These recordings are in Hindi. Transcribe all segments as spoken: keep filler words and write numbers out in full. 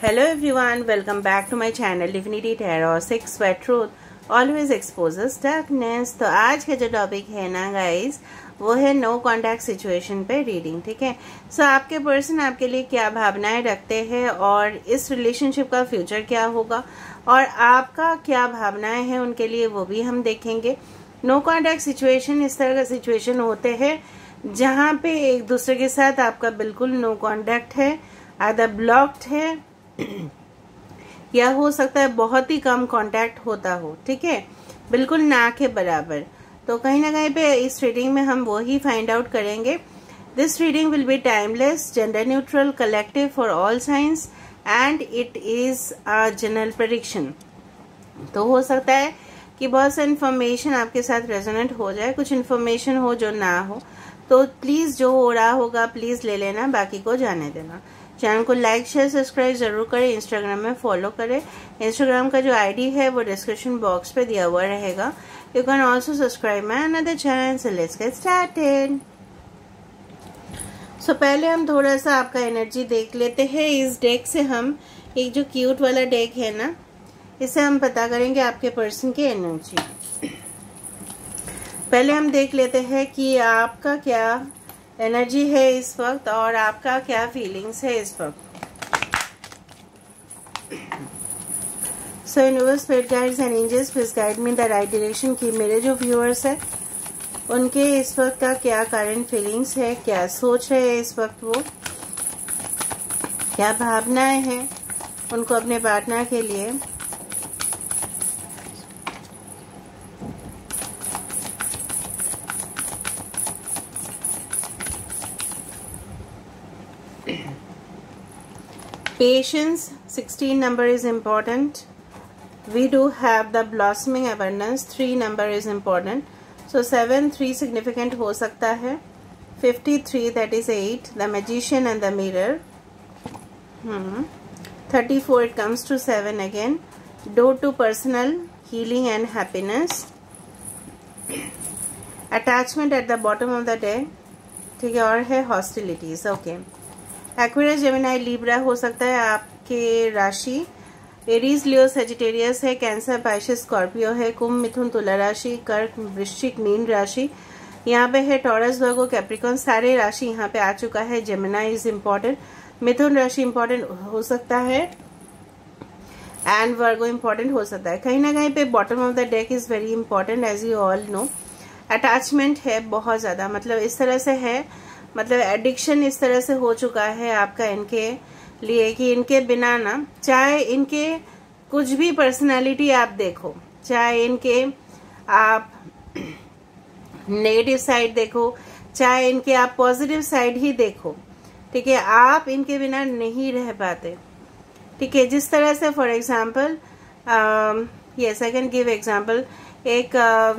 Hello everyone, welcome back to my channel Divinity Tarot. Six Sweat Truth always exposes darkness. तो आज का जो टॉपिक है ना गाइस, वो है नो कॉन्टैक्ट सिचुएशन पे रीडिंग. ठीक है, सो so, आपके पर्सन आपके लिए क्या भावनाएं रखते हैं और इस रिलेशनशिप का फ्यूचर क्या होगा और आपका क्या भावनाएं हैं उनके लिए, वो भी हम देखेंगे. नो कॉन्टैक्ट सिचुएशन इस तरह का सिचुएशन होते हैं जहाँ पे एक दूसरे के साथ आपका बिल्कुल नो कॉन्टैक्ट है, आधा ब्लॉक्ड है या हो सकता है बहुत ही कम कांटेक्ट होता हो. ठीक है, बिल्कुल ना के बराबर. तो कहीं ना कहीं पे इस रीडिंग में हम वो ही फाइंड आउट करेंगे. This reading will be timeless, gender neutral, collective for all signs and it is a general prediction. तो हो सकता है कि बहुत सा इन्फॉर्मेशन आपके साथ रेजोनेट हो जाए, कुछ इन्फॉर्मेशन हो जो ना हो. तो प्लीज जो हो रहा होगा प्लीज ले लेना, बाकी को जाने देना. चैनल को लाइक शेयर सब्सक्राइब जरूर करें. इंस्टाग्राम में फॉलो करें. इंस्टाग्राम का जो आईडी है वो डिस्क्रिप्शन बॉक्स पे दिया हुआ रहेगा. You can also subscribe my another channel. So let's get started. So पहले हम थोड़ा सा आपका एनर्जी देख लेते हैं. इस डेक से हम एक जो क्यूट वाला डेक है ना, इससे हम पता करेंगे आपके पर्सन की एनर्जी. पहले हम देख लेते हैं कि आपका क्या एनर्जी है इस वक्त और आपका क्या फीलिंग्स है इस वक्त. So universe, spirit guides and angels please guide me the right direction कि मेरे जो व्यूअर्स है उनके इस वक्त का क्या करंट फीलिंग्स है, क्या सोच रहे हैं इस वक्त, वो क्या भावनाएं हैं उनको अपने पार्टनर के लिए. Patience, sixteen number is important. We do have the blossoming abundance, three number is important. So seven, three significant हो सकता है. fifty-three, that is eight, the magician and the mirror. hmm. thirty-four, it comes to seven again. Door to personal healing and happiness. Attachment at the bottom of the deck. ठीक है, और है hostilities. okay. Aquarius, Gemini, Libra हो सकता है आपके राशि. एरीज, लियो, सेजिटेरियस है. कैंसर, पाइसेस, स्कॉर्पियो है. कुंभ, मिथुन, तुला राशि. कर्क, वृश्चिक, मीन राशि. यहाँ पे है टॉरस, वर्गो, कैप्रिकॉन. सारे राशि यहाँ पे आ चुका है. Gemini is important. मिथुन राशि इम्पोर्टेंट हो सकता है एंड वर्गो इम्पोर्टेंट हो सकता है. कहीं ना कहीं पे bottom of the deck is very important as you all know. Attachment है बहुत ज्यादा, मतलब इस तरह से है, मतलब एडिक्शन इस तरह से हो चुका है आपका इनके लिए कि इनके बिना ना, चाहे इनके कुछ भी पर्सनालिटी आप देखो, चाहे इनके आप नेगेटिव साइड देखो, चाहे इनके आप पॉजिटिव साइड ही देखो, ठीक है, आप इनके बिना नहीं रह पाते. ठीक है, जिस तरह से for example, yes I can give example. एक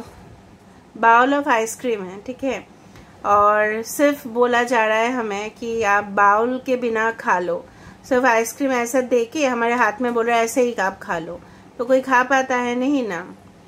बाउल ऑफ आइसक्रीम है, ठीक है, और सिर्फ बोला जा रहा है हमें कि आप बाउल के बिना खा लो. सिर्फ आइसक्रीम ऐसा देके हमारे हाथ में बोल रहा है ऐसे ही आप खा लो, तो कोई खा पाता है नहीं ना.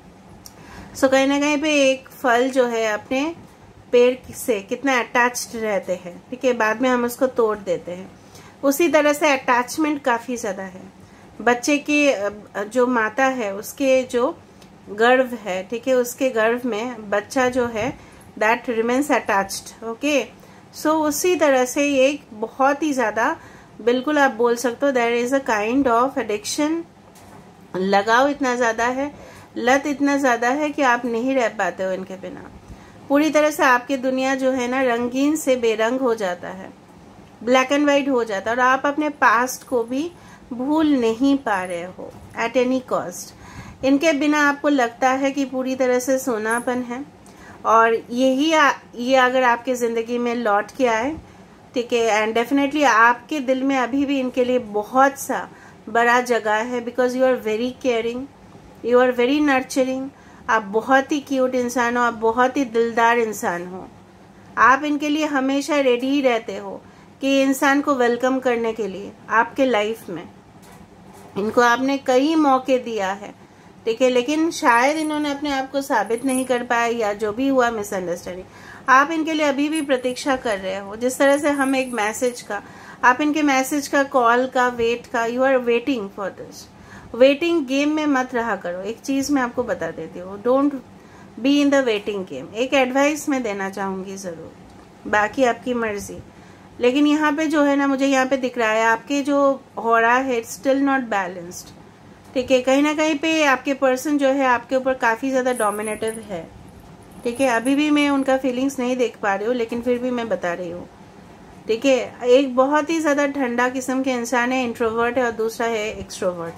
सो कहीं ना कहीं पे एक फल जो है अपने पेड़ से कितना अटैच्ड रहते हैं, ठीक है, बाद में हम उसको तोड़ देते हैं. उसी तरह से अटैचमेंट काफी ज्यादा है. बच्चे की जो माता है उसके जो गर्भ है, ठीक है, उसके गर्भ में बच्चा जो है that remains attached. okay, so उसी तरह से एक बहुत ही ज्यादा, बिल्कुल आप बोल सकते हो there is a kind of addiction. लगाव इतना ज्यादा है, लत इतना ज्यादा है कि आप नहीं रह पाते हो इनके बिना. पूरी तरह से आपकी दुनिया जो है ना रंगीन से बेरंग हो जाता है, ब्लैक एंड व्हाइट हो जाता है और आप अपने पास्ट को भी भूल नहीं पा रहे हो एट एनी कॉस्ट. इनके बिना आपको लगता है कि पूरी तरह से सोनापन है और यही आ, ये अगर आपके जिंदगी में लौट के आए, ठीक है, एंड डेफिनेटली आपके दिल में अभी भी इनके लिए बहुत सा बड़ा जगह है because you are very caring, you are very nurturing. आप बहुत ही क्यूट इंसान हो, आप बहुत ही दिलदार इंसान हो. आप इनके लिए हमेशा रेडी ही रहते हो कि इंसान को वेलकम करने के लिए आपके लाइफ में. इनको आपने कई मौके दिया है, ठीक है, लेकिन शायद इन्होंने अपने आप को साबित नहीं कर पाया या जो भी हुआ मिसअंडरस्टैंडिंग. आप इनके लिए अभी भी प्रतीक्षा कर रहे हो, जिस तरह से हम एक मैसेज का, आप इनके मैसेज का, कॉल का, वेट का, you are waiting for this. Waiting game में मत रहा करो। एक चीज मैं आपको बता देती हूँ, don't be in the waiting game. एक एडवाइस मैं देना चाहूंगी जरूर, बाकी आपकी मर्जी। लेकिन यहाँ पे जो है ना, मुझे यहाँ पे दिख रहा है आपके जो हो रहा है स्टिल नॉट बैलेंस्ड, ठीक है। कहीं ना कहीं पे आपके पर्सन जो है आपके ऊपर काफी ज्यादा डोमिनेटिव है, ठीक है। अभी भी मैं उनका फीलिंग्स नहीं देख पा रही हूँ, लेकिन फिर भी मैं बता रही हूँ, ठीक है। एक बहुत ही ज्यादा ठंडा किस्म के इंसान है, इंट्रोवर्ट है, और दूसरा है एक्सट्रोवर्ट।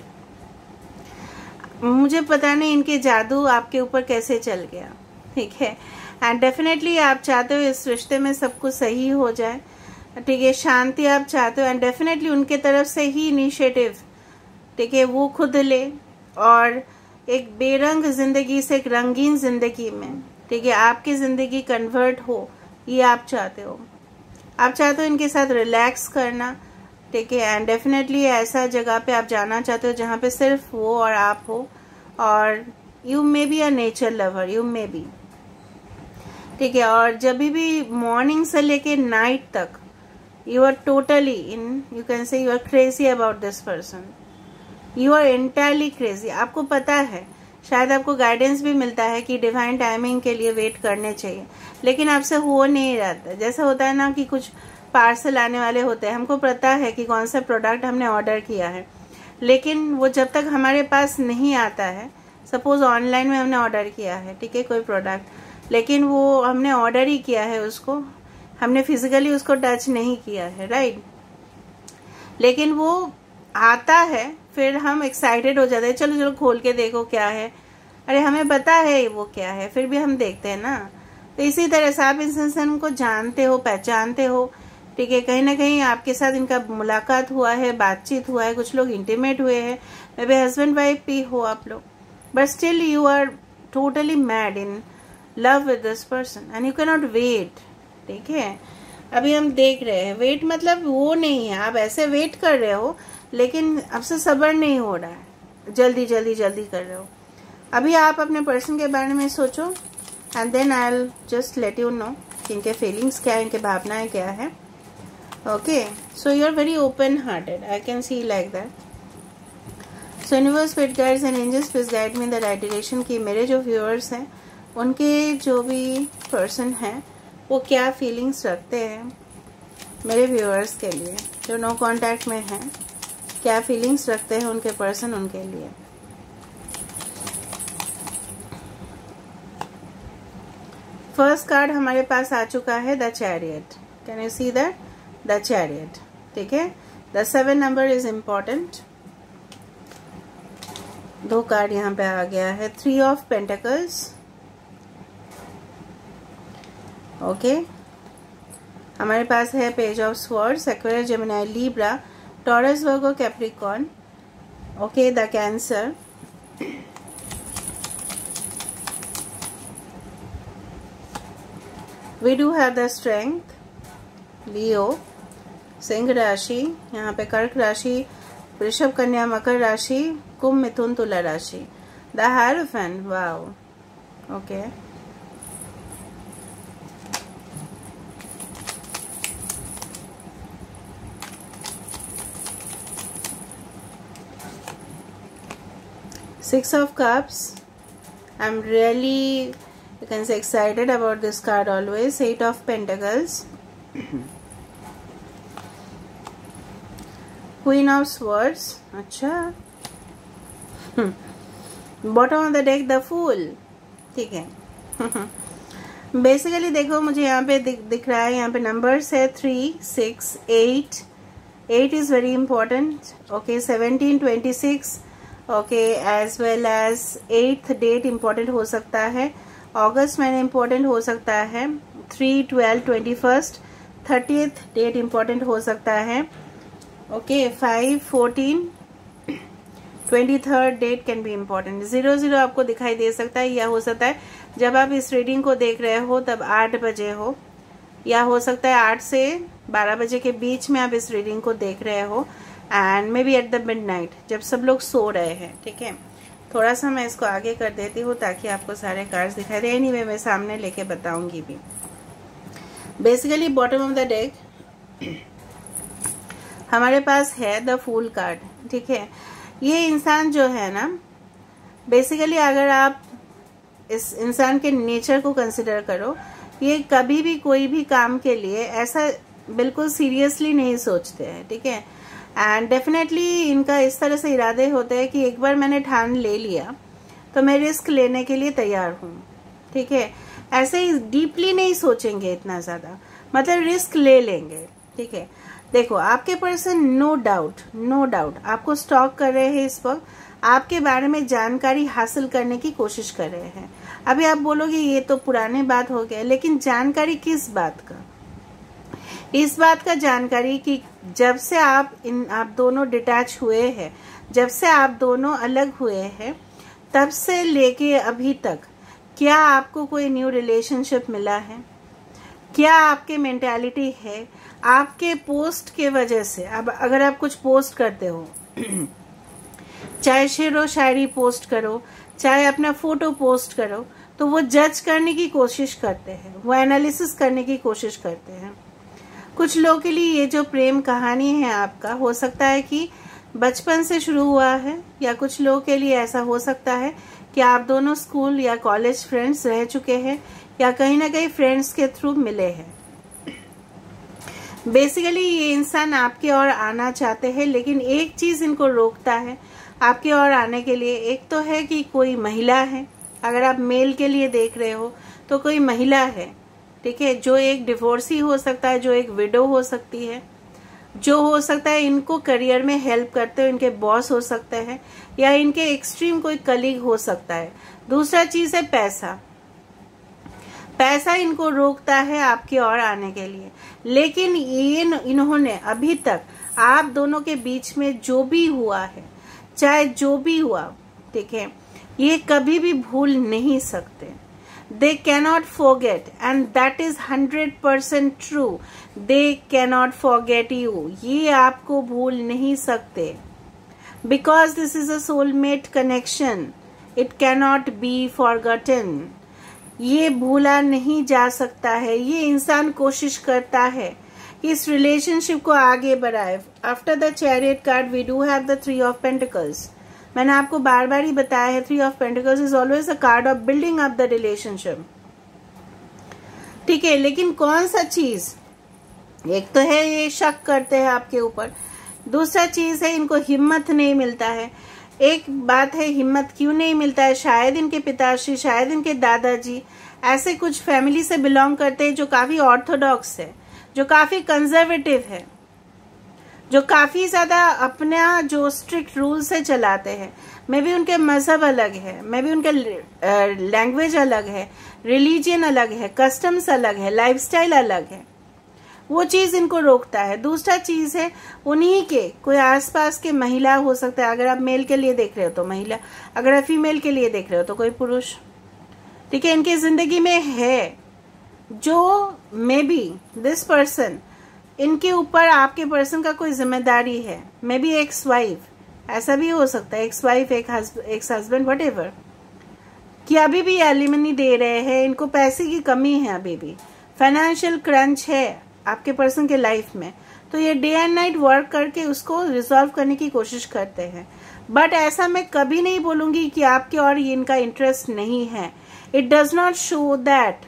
मुझे पता नहीं इनके जादू आपके ऊपर कैसे चल गया, ठीक है। एंड डेफिनेटली आप चाहते हो इस रिश्ते में सब कुछ सही हो जाए, ठीक है। शांति आप चाहते हो, एंड डेफिनेटली उनके तरफ से ही इनिशिएटिव, ठीक है, वो खुद ले और एक बेरंग जिंदगी से एक रंगीन जिंदगी में, ठीक है, आपकी जिंदगी कन्वर्ट हो, ये आप चाहते हो। आप चाहते हो इनके साथ रिलैक्स करना, ठीक है। एंड डेफिनेटली ऐसा जगह पे आप जाना चाहते हो जहाँ पे सिर्फ वो और आप हो, और you may be a nature lover, you may be, ठीक है। और जब भी मॉर्निंग से लेके नाइट तक you are totally in, you can say you are crazy about this person, you are entirely crazy. आपको पता है, शायद आपको गाइडेंस भी मिलता है कि डिवाइन टाइमिंग के लिए वेट करने चाहिए, लेकिन आपसे हो नहीं रहता। जैसा होता है ना कि कुछ पार्सल आने वाले होते हैं, हमको पता है कि कौन सा प्रोडक्ट हमने ऑर्डर किया है, लेकिन वो जब तक हमारे पास नहीं आता है, सपोज ऑनलाइन में हमने ऑर्डर किया है, ठीक है, कोई प्रोडक्ट, लेकिन वो हमने ऑर्डर ही किया है, उसको हमने फिजिकली उसको टच नहीं किया है, राइट। लेकिन वो आता है, फिर हम एक्साइटेड हो जाते हैं, चलो चलो खोल के देखो क्या है, अरे हमें पता है वो क्या है, फिर भी हम देखते हैं ना। तो इसी तरह से आप इस इंसान को जानते हो, पहचानते हो, ठीक है। कहीं ना कहीं आपके साथ इनका मुलाकात हुआ है, बातचीत हुआ है, कुछ लोग इंटीमेट हुए हैं, मे बी हस्बैंड वाइफ भी हो आप लोग, but still you are totally mad in love with this person and you can not wait, ठीक है। अभी हम देख रहे हैं, वेट मतलब वो नहीं है, आप ऐसे वेट कर रहे हो, लेकिन आपसे सब्र नहीं हो रहा है, जल्दी जल्दी जल्दी कर रहे हो। अभी आप अपने पर्सन के बारे में सोचो, and then I will just let you know कि इनके फीलिंग्स क्या है, इनके भावनाएं क्या है। Okay, so you are very open hearted, I can see like that. So universe, spirit guides and angels, please guide me in the right direction कि मेरे जो व्यूअर्स हैं, उनके जो भी पर्सन हैं, वो क्या फीलिंग्स रखते हैं मेरे व्यूअर्स के लिए, जो नो कांटेक्ट में हैं, क्या फीलिंग्स रखते हैं उनके पर्सन उनके लिए। फर्स्ट कार्ड हमारे पास आ चुका है, the chariot. Can you see that? The chariot, ठीक है। The seven number is important. दो कार्ड यहाँ पे आ गया है, three of pentacles, okay okay. हमारे पास है page of swords, Aquarius, Gemini, Libra, Taurus, Virgo, Capricorn, okay, the Cancer, we do have the strength, Leo, Simha राशि, यहाँ पे कर्क राशि, वृषभ, कन्या, मकर राशि, कुंभ, मिथुन, तुला राशि, the hierophant, wow, okay. Six of Cups. I'm really, you can say, excited about this card always. Eight of Pentacles. Queen of Swords. अच्छा. Bottom of the deck, the Fool. ठीक है. बेसिकली देखो, मुझे यहाँ पे दिख, दिख रहा है, यहाँ पे नंबर्स है three, six, eight. Eight is very important. Okay, seventeen, twenty six, okay, as well as eighth date important हो सकता है, अगस्त महीने इम्पोर्टेंट हो सकता है, three, twelve, twenty first, thirtieth date important हो सकता है, okay, five, fourteen, twenty third date can be important. Zero zero आपको दिखाई दे सकता है, या हो सकता है जब आप इस रीडिंग को देख रहे हो तब आठ बजे हो, या हो सकता है आठ से बारह बजे के बीच में आप इस रीडिंग को देख रहे हो, and maybe at the midnight, जब सब लोग सो रहे हैं. ठीक है, थोड़ा सा मैं इसको आगे कर देती हूँ ताकि आपको सारे कार्ड्स दिखाई दे. एनीवे मैं सामने लेके बताऊंगी भी. Basically bottom of the deck हमारे पास है द फूल कार्ड, ठीक है। ये इंसान जो है ना, बेसिकली अगर आप इस इंसान के नेचर को कंसिडर करो, ये कभी भी कोई भी काम के लिए ऐसा बिल्कुल सीरियसली नहीं सोचते हैं, ठीक है। एंड डेफिनेटली इनका इस तरह से इरादे होते हैं कि एक बार मैंने ठान ले लिया तो मैं रिस्क लेने के लिए तैयार हूँ, ठीक है। ऐसे ही डीपली नहीं सोचेंगे इतना ज्यादा, मतलब रिस्क ले लेंगे, ठीक है। देखो आपके person no doubt no doubt आपको स्टॉक कर रहे हैं, इस वक्त आपके बारे में जानकारी हासिल करने की कोशिश कर रहे हैं। अभी आप बोलोगे ये तो पुराने बात हो गया, लेकिन जानकारी किस बात का? इस बात का जानकारी कि जब से आप इन आप दोनों डिटैच हुए हैं, जब से आप दोनों अलग हुए हैं, तब से लेके अभी तक क्या आपको कोई न्यू रिलेशनशिप मिला है? क्या आपके मेंटालिटी है आपके पोस्ट के वजह से? अब अगर आप कुछ पोस्ट करते हो, चाहे शेरो शायरी पोस्ट करो, चाहे अपना फोटो पोस्ट करो, तो वो जज करने की कोशिश करते हैं, वो एनालिसिस करने की कोशिश करते हैं। कुछ लोगों के लिए ये जो प्रेम कहानी है आपका, हो सकता है कि बचपन से शुरू हुआ है, या कुछ लोगों के लिए ऐसा हो सकता है कि आप दोनों स्कूल या कॉलेज फ्रेंड्स रह चुके हैं, या कहीं ना कहीं फ्रेंड्स के थ्रू मिले हैं। बेसिकली ये इंसान आपके ओर आना चाहते हैं, लेकिन एक चीज इनको रोकता है आपके ओर आने के लिए। एक तो है कि कोई महिला है, अगर आप मेल के लिए देख रहे हो तो कोई महिला है, ठीक है, जो एक डिवोर्सी हो सकता है, जो एक विडो हो सकती है, जो हो सकता है इनको करियर में हेल्प करते हो, इनके बॉस हो सकते हैं, या इनके एक्सट्रीम कोई कलीग हो सकता है। दूसरा चीज है पैसा। पैसा इनको रोकता है आपके ओर आने के लिए, लेकिन ये इन्होंने अभी तक आप दोनों के बीच में जो भी हुआ है, चाहे जो भी हुआ, ठीक है, ये कभी भी भूल नहीं सकते। They cannot forget, and that is hundred percent true. They cannot forget you. ये आपको भूल नहीं सकते, because this is a soulmate connection. It cannot be forgotten. ये भूला नहीं जा सकता है। ये इंसान कोशिश करता है कि इस रिलेशनशिप को आगे बढ़ाए। After the chariot card we do have the three of pentacles. मैंने आपको बार बार ही बताया है, three of pentacles is always a card of building up the relationship, ठीक है। लेकिन कौन सा चीज, एक तो है ये शक करते हैं आपके ऊपर, दूसरा चीज है इनको हिम्मत नहीं मिलता है। एक बात है हिम्मत क्यों नहीं मिलता है, शायद इनके पिताश्री, शायद इनके दादाजी ऐसे कुछ फैमिली से बिलोंग करते हैं जो काफी ऑर्थोडॉक्स है, जो काफी कंजर्वेटिव है, जो काफी ज्यादा अपना जो स्ट्रिक्ट रूल से चलाते हैं। मे भी उनके मजहब अलग है, मे भी उनके लैंग्वेज अलग है, रिलीजन अलग है, कस्टम्स अलग है, लाइफस्टाइल अलग है। वो चीज इनको रोकता है। दूसरा चीज है उन्हीं के कोई आसपास के महिला हो सकता है। अगर आप मेल के लिए देख रहे हो तो महिला, अगर आप फीमेल के लिए देख रहे हो तो कोई पुरुष, ठीक है। इनकी जिंदगी में है जो मे बी दिस पर्सन, इनके ऊपर आपके पर्सन का कोई जिम्मेदारी है, मे बी एक्स वाइफ, ऐसा भी हो सकता है, एक्स वाइफ, एक एक्स हस्बैंड, वट एवर, कि अभी भी एलिमनी दे रहे हैं, इनको पैसे की कमी है, अभी भी फाइनेंशियल क्रंच है आपके पर्सन के लाइफ में, तो ये डे एंड नाइट वर्क करके उसको रिजॉल्व करने की कोशिश करते हैं। बट ऐसा मैं कभी नहीं बोलूंगी कि आपके और ये इनका इंटरेस्ट नहीं है। It does not show that.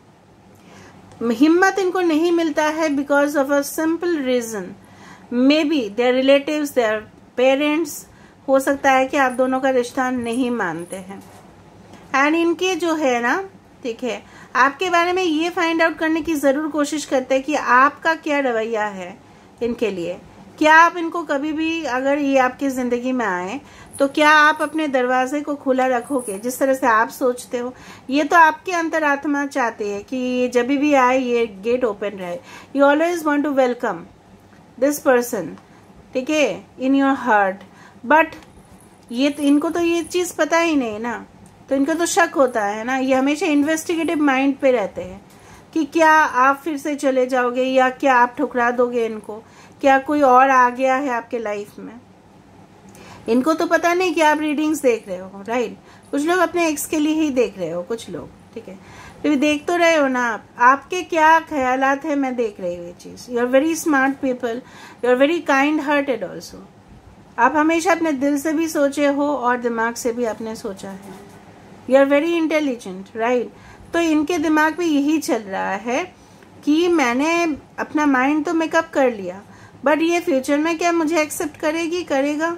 हिम्मत इनको नहीं मिलता है because of a simple reason, maybe their relatives, their parents, हो सकता है कि आप दोनों का रिश्ता नहीं मानते हैं। एंड इनके जो है ना, ठीक है, आपके बारे में ये फाइंड आउट करने की जरूर कोशिश करते हैं कि आपका क्या रवैया है इनके लिए। क्या आप इनको कभी भी, अगर ये आपकी जिंदगी में आए, तो क्या आप अपने दरवाजे को खुला रखोगे जिस तरह से आप सोचते हो? ये तो आपकी अंतरात्मा चाहती है कि जब भी आए ये गेट ओपन रहे। You always want to welcome this person, ठीक है, इन योर हार्ट। बट ये तो, इनको तो ये चीज पता ही नहीं ना, तो इनका तो शक होता है ना। ये हमेशा इन्वेस्टिगेटिव माइंड पे रहते हैं कि क्या आप फिर से चले जाओगे, या क्या आप ठुकरा दोगे इनको, क्या कोई और आ गया है आपके लाइफ में। इनको तो पता नहीं कि आप रीडिंग्स देख रहे हो, राइट। कुछ लोग अपने एक्स के लिए ही देख रहे हो, कुछ लोग, ठीक है। तो देख तो रहे हो ना आप, आपके क्या ख्यालात है, मैं देख रही हूँ ये चीज। You are very smart people, you are very kind hearted also. आप हमेशा अपने दिल से भी सोचे हो और दिमाग से भी आपने सोचा है। You are very intelligent, right. तो इनके दिमाग में यही चल रहा है कि मैंने अपना माइंड तो मेकअप कर लिया, बट ये फ्यूचर में क्या मुझे एक्सेप्ट करेगी, करेगा?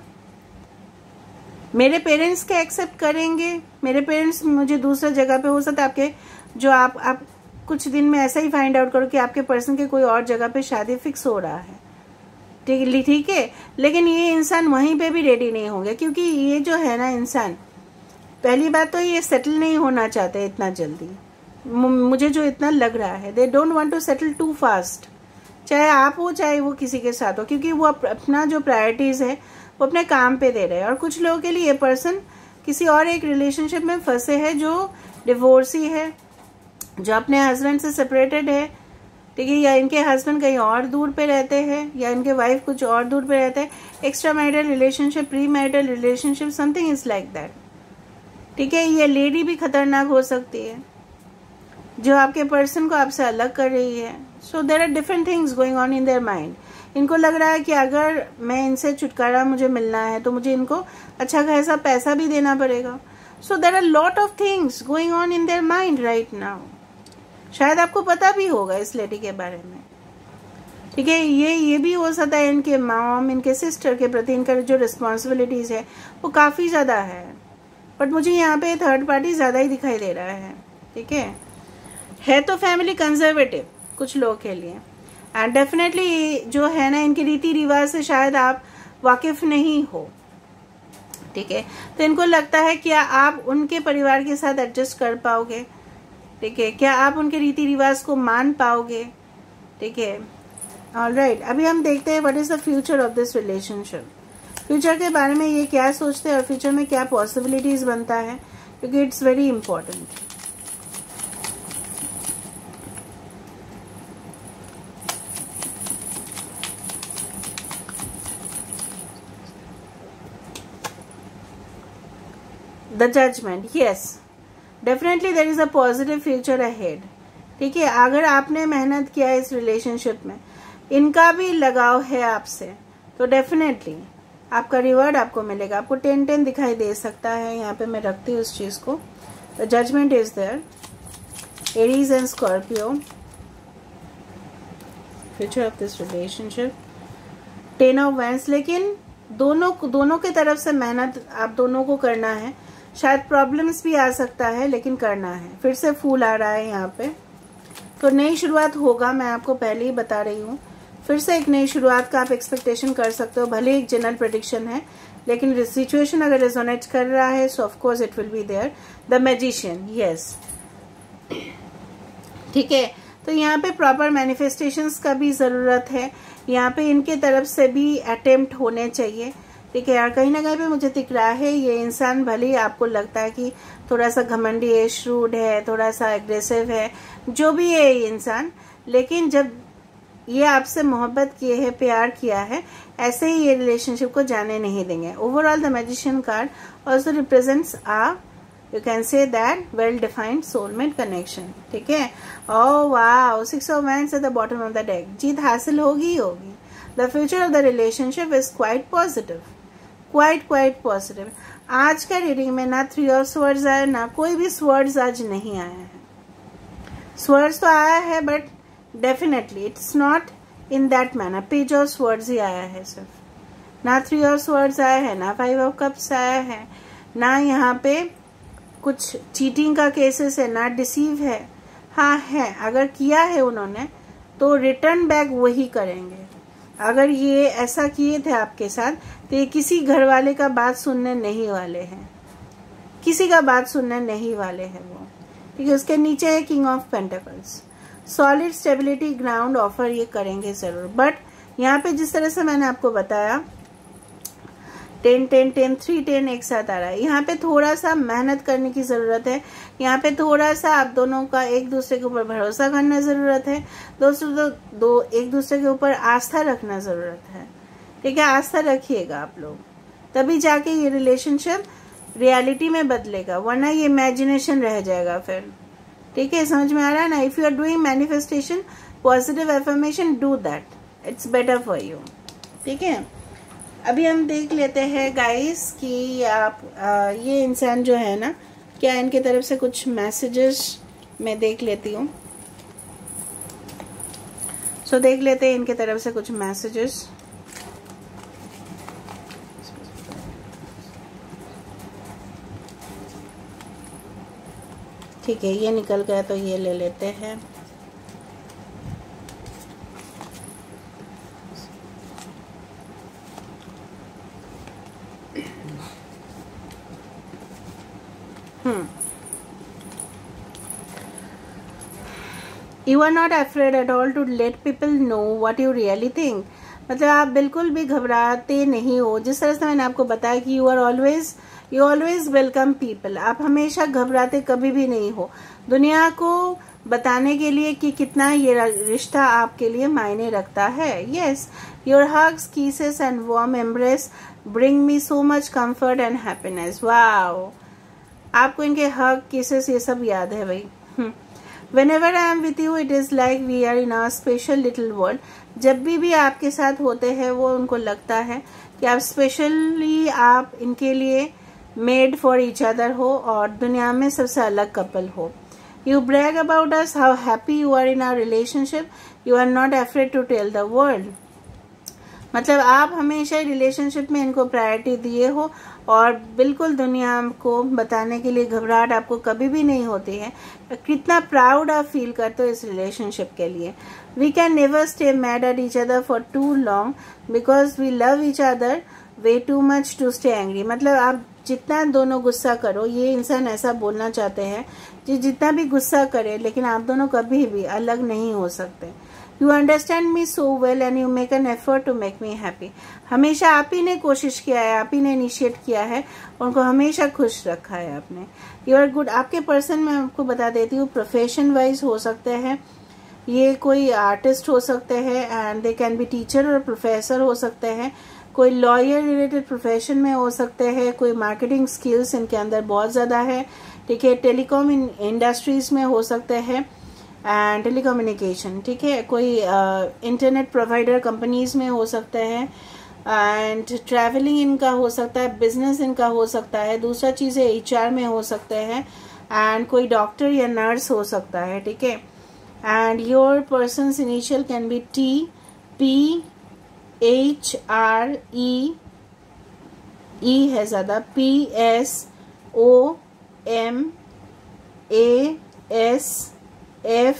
मेरे पेरेंट्स क्या एक्सेप्ट करेंगे? मेरे पेरेंट्स मुझे दूसरा जगह पे, हो सकता है आपके जो आप आप कुछ दिन में ऐसा ही फाइंड आउट करो कि आपके पर्सन के कोई और जगह पे शादी फिक्स हो रहा है, ठीक ठीक है। लेकिन ये इंसान वहीं पे भी रेडी नहीं होंगे, क्योंकि ये जो है ना इंसान, पहली बात तो ये सेटल नहीं होना चाहते इतना जल्दी, मुझे जो इतना लग रहा है। They don't want to settle too fast, चाहे आप हो चाहे वो किसी के साथ हो, क्योंकि वो अपना जो प्रायोरिटीज है वो अपने काम पे दे रहे हैं। और कुछ लोगों के लिए ये पर्सन किसी और एक रिलेशनशिप में फंसे है जो डिवोर्सी है, जो अपने हस्बैंड से सेपरेटेड है, ठीक है, या इनके हस्बैंड कहीं और दूर पे रहते हैं, या इनके वाइफ कुछ और दूर पे रहते हैं। Extra marital relationship, pre marital relationship, something is like that, ठीक है। ये लेडी भी खतरनाक हो सकती है जो आपके पर्सन को आपसे अलग कर रही है। So there are different things going on in their mind. इनको लग रहा है कि अगर मैं इनसे छुटकारा मुझे मिलना है तो मुझे इनको अच्छा खासा पैसा भी देना पड़ेगा। So there are lot of things going on in their mind right now. शायद आपको पता भी होगा इस लेडी के बारे में, ठीक है। ये ये भी हो सकता है इनके मॉम, इनके सिस्टर के प्रति इनका जो रिस्पॉन्सिबिलिटीज है वो काफी ज्यादा है, बट मुझे यहाँ पे थर्ड पार्टी ज्यादा ही दिखाई दे रहा है, ठीक है। है तो फैमिली कंजर्वेटिव कुछ लोगों के लिए, एंड डेफिनेटली जो है ना इनके रीति रिवाज से शायद आप वाकिफ नहीं हो, ठीक है। तो इनको लगता है क्या आप उनके परिवार के साथ एडजस्ट कर पाओगे, ठीक है, क्या आप उनके रीति रिवाज को मान पाओगे, ठीक है। ऑलराइट, अभी हम देखते हैं what is the future of this relationship. Future के बारे में ये क्या सोचते हैं और फ्यूचर में क्या पॉसिबिलिटीज बनता है, क्योंकि it's very important. The judgement, yes, definitely there is a positive future ahead, ठीक है। अगर आपने मेहनत किया इस रिलेशनशिप में, इनका भी लगाव है आपसे, तो डेफिनेटली आपका रिवॉर्ड आपको मिलेगा। आपको टेन टेन दिखाई दे सकता है, यहाँ पे मैं रखती हूँ उस चीज को। The judgement is there, Aries and Scorpio, future of this relationship, ten of wands. लेकिन दोनों दोनों की तरफ से मेहनत आप दोनों को करना है। शायद प्रॉब्लम्स भी आ सकता है, लेकिन करना है। फिर से फूल आ रहा है यहाँ पे, तो नई शुरुआत होगा, मैं आपको पहले ही बता रही हूँ। फिर से एक नई शुरुआत का आप एक्सपेक्टेशन कर सकते हो, भले एक जनरल प्रेडिक्शन है, लेकिन सिचुएशन अगर रेजोनेट कर रहा है so of course it will be there. The magician, yes, ठीक है। तो यहाँ पे प्रॉपर मैनिफेस्टेशंस का भी जरूरत है, यहाँ पे इनके तरफ से भी अटेम्प्ट होने चाहिए, ठीक है। और कहीं ना कहीं पे मुझे दिख रहा है ये इंसान, भले ही आपको लगता है कि थोड़ा सा घमंडी है, श्रूड है, थोड़ा सा एग्रेसिव है, जो भी है ये इंसान, लेकिन जब ये आपसे मोहब्बत किए है, प्यार किया है, ऐसे ही ये रिलेशनशिप को जाने नहीं देंगे। Overall the magician card also represents uh, you can say that well defined soulmate connection, ठीक है। Oh wow, six of wands at the bottom of the deck. जीत हासिल होगी ही होगी। The future of the relationship is quite positive, quite quite positive. आज का रीडिंग में ना थ्री ऑफ स्वर्ड्स आया, ना कोई भी स्वर्ड्स आज नहीं आया है। स्वर्ड्स तो आया है, but definitely it's not in that manner. Page of swords ही आया है सिर्फ, ना थ्री ऑफ स्वर्ड्स आया है, ना फाइव ऑफ कप्स आया है, ना यहाँ पे कुछ चीटिंग का केसेस है, ना डिसीव है। हाँ है, अगर किया है उन्होंने तो रिटर्न बैक वही करेंगे। अगर ये ऐसा किए थे आपके साथ तो ये किसी घर वाले का बात सुनने नहीं वाले हैं, किसी का बात सुनने नहीं वाले हैं वो, ठीक है। उसके नीचे है king of pentacles. Solid stability ground offer ये करेंगे जरूर, बट यहाँ पे जिस तरह से मैंने आपको बताया ten ten ten three ten एक साथ आ रहा है, यहाँ पे थोड़ा सा मेहनत करने की जरूरत है। यहाँ पे थोड़ा सा आप दोनों का एक दूसरे के ऊपर भरोसा करना जरूरत है, दोस्तों दो, दो एक दूसरे के ऊपर आस्था रखना जरूरत है, ठीक है। आस्था रखिएगा आप लोग, तभी जाके ये रिलेशनशिप रियलिटी में बदलेगा, वरना ये इमेजिनेशन रह जाएगा फिर, ठीक है, समझ में आ रहा है ना? If you are doing manifestation, positive affirmation, do that, it's better for you. ठीक है, अभी हम देख लेते हैं गाइस कि आप आ, ये इंसान जो है ना, क्या इनके तरफ से कुछ मैसेजेस मैं देख लेती हूँ। सो so, देख लेते हैं इनके तरफ से कुछ मैसेजेस। ठीक है, ये निकल गया तो ये ले लेते हैं। Hmm you are not afraid at all to let people know what you really think. मतलब आप बिल्कुल भी घबराते नहीं हो। जिस तरह से मैंने आपको बताया कि you are always you always welcome people. आप हमेशा घबराते कभी भी नहीं हो दुनिया को बताने के लिए कि कितना ये रिश्ता आपके लिए मायने रखता है। Yes, your hugs, kisses and warm embrace bring me so much comfort and happiness. Wow, आपको इनके हग, किसेस ये सब याद है भाई। Whenever I am with you, it is like we are in a special little world. जब भी भी आपके साथ होते हैं वो उनको लगता है कि आप स्पेशली आप इनके लिए मेड फॉर ईच अदर हो और दुनिया में सबसे अलग कपल हो। You brag about us, how happy you are in our relationship. You are not afraid to tell the world. मतलब आप हमेशा रिलेशनशिप में इनको प्रायोरिटी दिए हो और बिल्कुल दुनिया को बताने के लिए घबराहट आपको कभी भी नहीं होती है। कितना प्राउड आप फील करते हो इस रिलेशनशिप के लिए। We can never stay mad at each other for too long because we love each other way too much to stay angry. मतलब आप जितना दोनों गुस्सा करो, ये इंसान ऐसा बोलना चाहते हैं कि जितना भी गुस्सा करे लेकिन आप दोनों कभी भी अलग नहीं हो सकते। You understand me so well and you make an effort to make me happy. हमेशा आप ही ने कोशिश किया है, आप ही ने इनिशिएट किया है, उनको हमेशा खुश रखा है आपने। You are good. आपके पर्सन मैं आपको बता देती हूँ, प्रोफेशन वाइज हो सकते हैं, ये कोई आर्टिस्ट हो सकते हैं and they can be teacher और प्रोफेसर हो सकते हैं, कोई लॉयर रिलेटेड प्रोफेशन में हो सकते हैं, कोई मार्केटिंग स्किल्स इनके अंदर बहुत ज़्यादा है। ठीक है, टेलीकॉम इंडस्ट्रीज में हो सकते हैं एंड टेलीकम्युनिकेशन। ठीक है, कोई इंटरनेट प्रोवाइडर कंपनीज में हो सकते हैं एंड ट्रैवलिंग इनका हो सकता है, बिजनेस इनका हो सकता है। दूसरा चीज़ है एचआर में हो सकते हैं एंड कोई डॉक्टर या नर्स हो सकता है। ठीक है, and your person's initial can be T P H R E E है ज़्यादा, P S O M A S F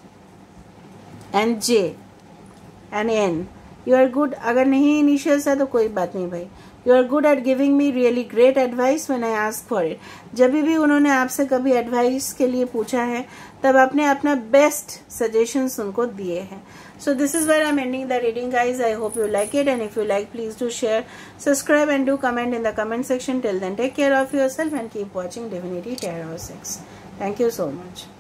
and J and N. You are good. अगर नहीं इनिशियल्स है तो कोई बात नहीं भाई। You are good at giving me really great advice when I ask for it. जब भी उन्होंने आपसे कभी एडवाइस के लिए पूछा है तब आपने अपना बेस्ट सजेशंस उनको दिए हैं। So this is where I'm ending the reading guys. I hope you like it and if you like please do share, subscribe and do comment in the comment section. Till then take care of yourself and keep watching Divinity Tarot six. Thank you so much.